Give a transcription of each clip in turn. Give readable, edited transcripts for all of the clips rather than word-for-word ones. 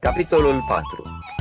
Capitolul 4.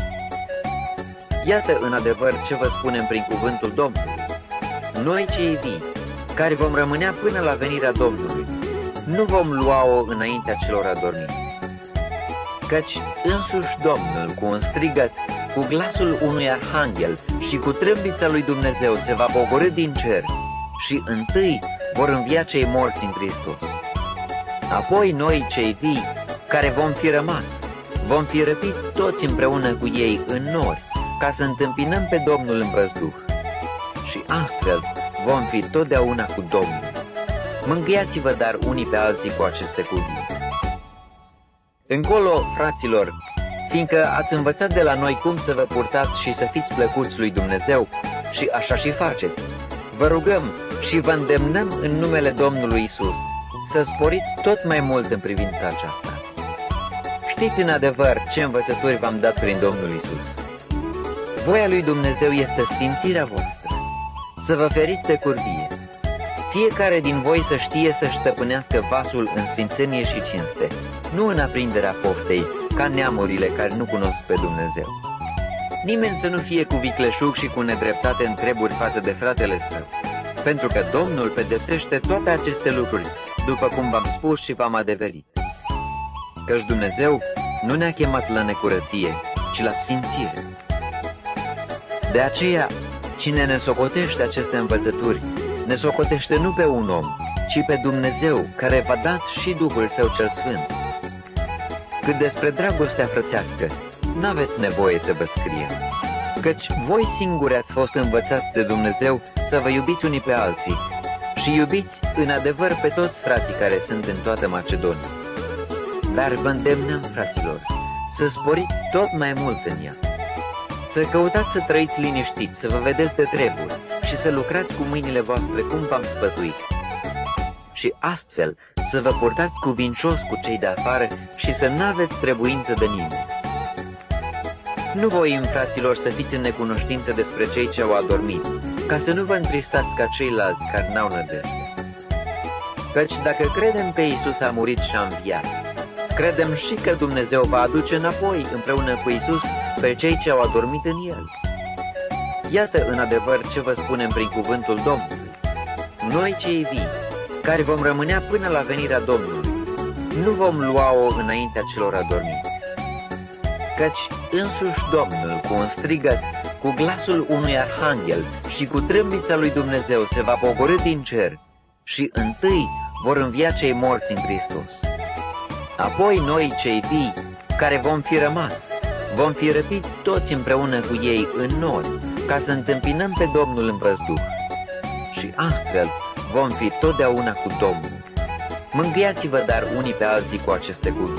Iată în adevăr ce vă spunem prin cuvântul Domnului. Noi cei vii, care vom rămânea până la venirea Domnului, nu vom lua-o înaintea celor adormiți. Căci însuși Domnul, cu un strigăt, cu glasul unui arhanghel și cu trâmbița lui Dumnezeu se va pogorî din cer și întâi vor învia cei morți în Hristos. Apoi noi cei vii, care vom fi rămas, vom fi răpiți toți împreună cu ei în nori, ca să întâmpinăm pe Domnul în văzduh. Și astfel vom fi totdeauna cu Domnul. Mângâiați-vă dar unii pe alții cu aceste cuvinte. Încolo, fraților, fiindcă ați învățat de la noi cum să vă purtați și să fiți plăcuți lui Dumnezeu, și așa și faceți, vă rugăm și vă îndemnăm în numele Domnului Isus să sporiți tot mai mult în privința aceasta. Știți în adevăr ce învățături v-am dat prin Domnul Isus. Voia lui Dumnezeu este sfințirea voastră, să vă feriți de curvie. Fiecare din voi să știe să-și stăpânească vasul în sfințenie și cinste, nu în aprinderea poftei, ca neamurile care nu cunosc pe Dumnezeu. Nimeni să nu fie cu vicleșug și cu nedreptate în treburi față de fratele său, pentru că Domnul pedepsește toate aceste lucruri, după cum v-am spus și v-am adeverit. Căci Dumnezeu nu ne-a chemat la necurăție, ci la sfințire. De aceea, cine ne socotește aceste învățături, ne socotește nu pe un om, ci pe Dumnezeu, care v-a dat și Duhul Său cel Sfânt. Cât despre dragostea frățească, n-aveți nevoie să vă scriem, căci voi singuri ați fost învățați de Dumnezeu să vă iubiți unii pe alții și iubiți în adevăr pe toți frații care sunt în toată Macedonia. Dar vă îndemnăm, fraților, să sporiți tot mai mult în ea, să căutați să trăiți liniștiți, să vă vedeți de treburi și să lucrați cu mâinile voastre cum v-am sfătuit. Și astfel să vă purtați cuvincios cu cei de afară și să n-aveți trebuință de nimeni. Nu voim, fraților, să fiți în necunoștință despre cei ce au adormit, ca să nu vă întristați ca ceilalți care n-au nădejde. Căci dacă credem că Iisus a murit și a înviat, credem și că Dumnezeu va aduce înapoi împreună cu Iisus pe cei ce au adormit în El. Iată în adevăr ce vă spunem prin cuvântul Domnului. Noi cei vii, care vom rămânea până la venirea Domnului, nu vom lua-o înaintea celor adormiți. Căci însuși Domnul, cu un strigăt, cu glasul unui arhanghel și cu trâmbița lui Dumnezeu se va pogorî din cer și întâi vor învia cei morți în Hristos. Apoi noi, cei vii, care vom fi rămas, vom fi răpiți toți împreună cu ei în nori, ca să întâmpinăm pe Domnul în văzduh. Și astfel vom fi totdeauna cu Domnul. Mângâiați-vă dar unii pe alții cu aceste cuvinte.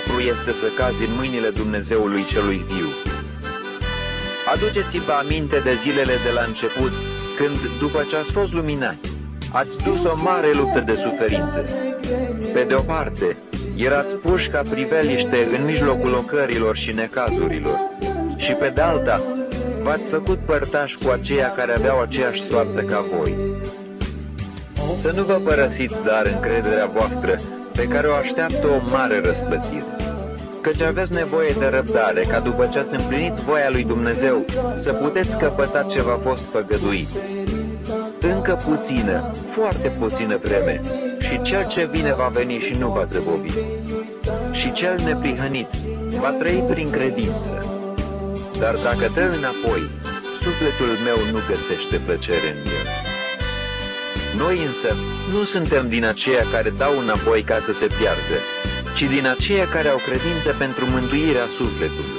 lucru este să cazi în mâinile Dumnezeului celui viu. Aduceți-vă aminte de zilele de la început, când, după ce ați fost luminați, ați dus o mare luptă de suferințe. Pe de o parte, erați puși ca priveliște în mijlocul ocărilor și necazurilor, și pe de alta, v-ați făcut părtași cu aceia care aveau aceeași soartă ca voi. Să nu vă părăsiți, dar, încrederea voastră, pe care o așteaptă o mare răsplătire, căci aveți nevoie de răbdare, ca după ce ați împlinit voia lui Dumnezeu, să puteți căpăta ce v-a fost făgăduit. Încă puțină, foarte puțină vreme, și cel ce vine va veni și nu va zăbovi. Și cel neprihănit va trăi prin credință. Dar dacă dă înapoi, sufletul meu nu găsește plăcere în el. Noi însă nu suntem din aceia care dau înapoi ca să se piardă, ci din aceia care au credință pentru mântuirea sufletului.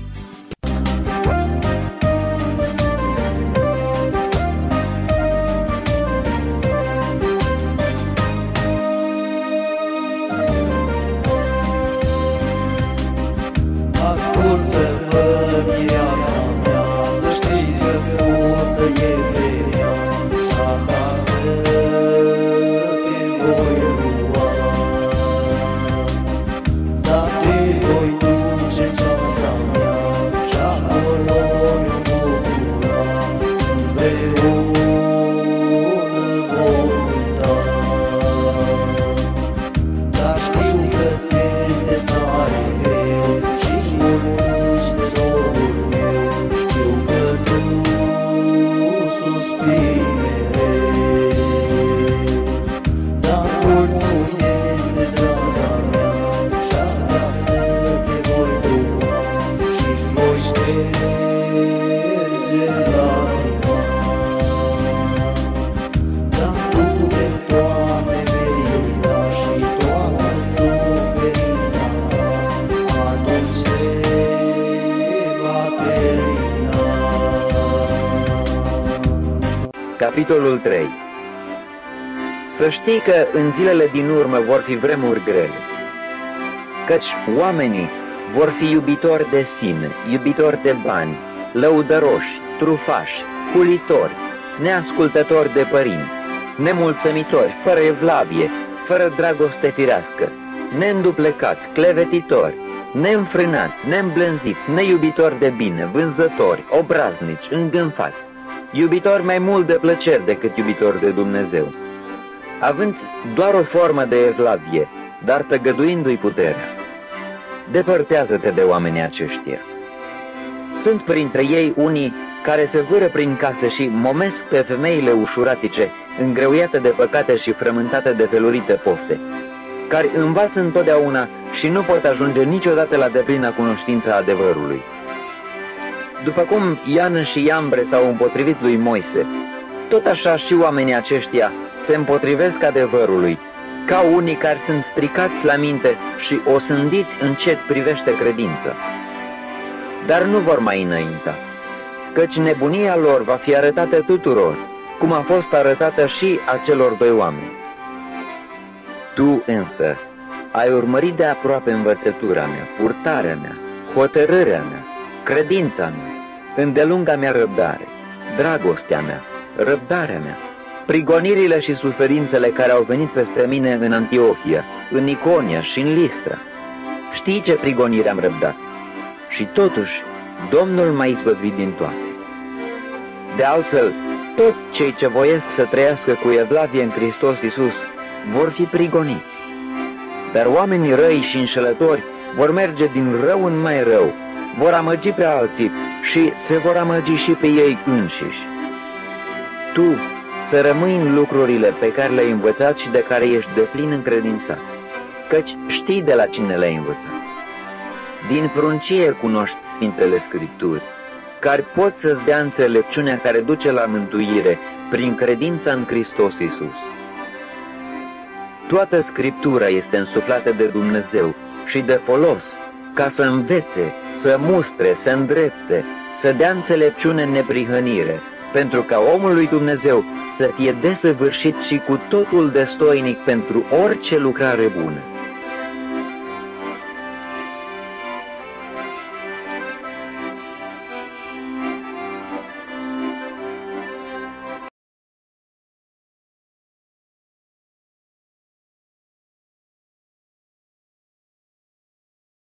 Ascultă-mă, mireasa mea, să știi că scurtă e vremea, și acasă te voi lua. Dar te voi duce în casa mea, și acolo ne-o bucura, împreună vom cânta. Dar știu că ți-este tare greu și mult plângi de dorul meu, știu că tu suspiri mereu. Dar mult nu este, draga mea, și acasă te voi lua și-ți voi șterge lacrima. Dar tu de toate vei uita și toată suferința ta atunci se va termina. Capitolul 3. Să știi că în zilele din urmă vor fi vremuri grele, căci oamenii vor fi iubitori de sine, iubitori de bani, lăudăroși, trufași, hulitori, neascultători de părinți, nemulțumitori, fără evlavie, fără dragoste firească, neînduplecați, clevetitori, neînfrânați, neîmblânziți, neiubitori de bine, vânzători, obraznici, îngânfați, iubitori mai mult de plăceri decât iubitori de Dumnezeu, având doar o formă de evlavie, dar tăgăduindu-i puterea. Depărtează-te de oamenii aceștia. Sunt printre ei unii care se vâră prin case și momesc pe femeile ușuratice, îngreuiate de păcate și frământate de felurite pofte, care învață întotdeauna și nu pot ajunge niciodată la deplină cunoștință a adevărului. După cum Ian și Iambre s-au împotrivit lui Moise, tot așa și oamenii aceștia se împotrivesc adevărului, ca unii care sunt stricați la minte și osândiți în ce privește credința. Dar nu vor mai înainta, căci nebunia lor va fi arătată tuturor, cum a fost arătată și acelor doi oameni. Tu însă ai urmărit de aproape învățătura mea, purtarea mea, hotărârea mea, credința mea, îndelunga mea răbdare, dragostea mea, răbdarea mea, prigonirile și suferințele care au venit peste mine în Antiohia, în Iconia și în Listra. Știi ce prigonire am răbdat? Și totuși, Domnul m-a izbăvit din toate. De altfel, toți cei ce voiesc să trăiască cu evlavie în Hristos Iisus vor fi prigoniți. Dar oamenii răi și înșelători vor merge din rău în mai rău, vor amăgi pe alții și se vor amăgi și pe ei înșiși. Tu să rămâi în lucrurile pe care le-ai învățat și de care ești deplin încredințat, căci știi de la cine le-ai învățat. Din pruncie cunoști Sfintele Scripturi, care pot să-ți dea înțelepciunea care duce la mântuire prin credința în Hristos Iisus. Toată Scriptura este însuflată de Dumnezeu și de folos, ca să învețe, să mustre, să îndrepte, să dea înțelepciune în neprihănire, pentru ca omul lui Dumnezeu să fie desăvârșit și cu totul destoinic pentru orice lucrare bună.